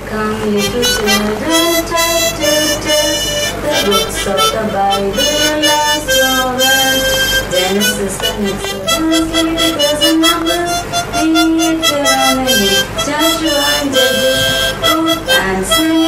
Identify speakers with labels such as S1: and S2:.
S1: Come little children, the books of the Bible are so well. Genesis and Exodus, Leviticus and Numbers, Deuteronomy, Joshua and Judges, Ruth and Samuel.